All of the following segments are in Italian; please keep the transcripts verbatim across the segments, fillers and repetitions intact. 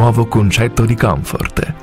nuovo concetto di comfort.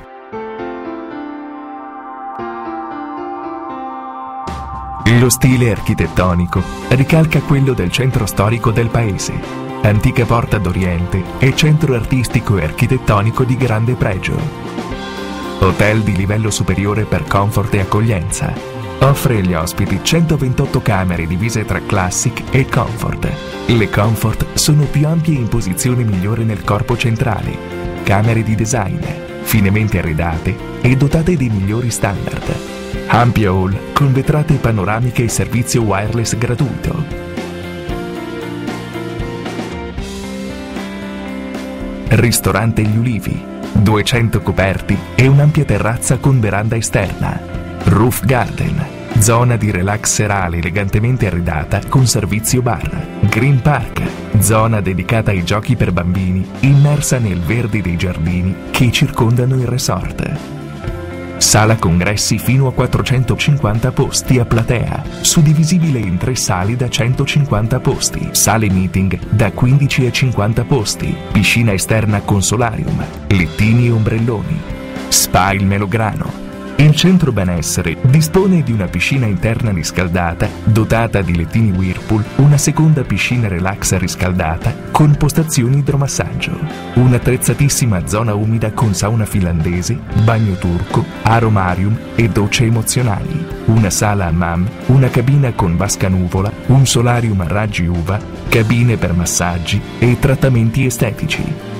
Lo stile architettonico ricalca quello del centro storico del paese, antica porta d'Oriente e centro artistico e architettonico di grande pregio. Hotel di livello superiore per comfort e accoglienza. Offre agli ospiti centoventotto camere divise tra classic e comfort. Le comfort sono più ampie in posizione migliore nel corpo centrale, camere di design, finemente arredate e dotate dei migliori standard. Ampia hall con vetrate panoramiche e servizio wireless gratuito. Ristorante Gli Ulivi, duecento coperti e un'ampia terrazza con veranda esterna. Roof Garden, zona di relax serale elegantemente arredata con servizio bar. Green Park, zona dedicata ai giochi per bambini, immersa nel verde dei giardini che circondano il resort. Sala congressi fino a quattrocentocinquanta posti a platea, suddivisibile in tre sale da centocinquanta posti, sale meeting da quindici a cinquanta posti, piscina esterna con solarium, lettini e ombrelloni. Spa Il Melograno. Il centro benessere dispone di una piscina interna riscaldata, dotata di lettini Whirlpool, una seconda piscina relax riscaldata con postazioni idromassaggio, un'attrezzatissima zona umida con sauna finlandese, bagno turco, aromarium e docce emozionali, una sala hammam, una cabina con vasca nuvola, un solarium a raggi U V A, cabine per massaggi e trattamenti estetici.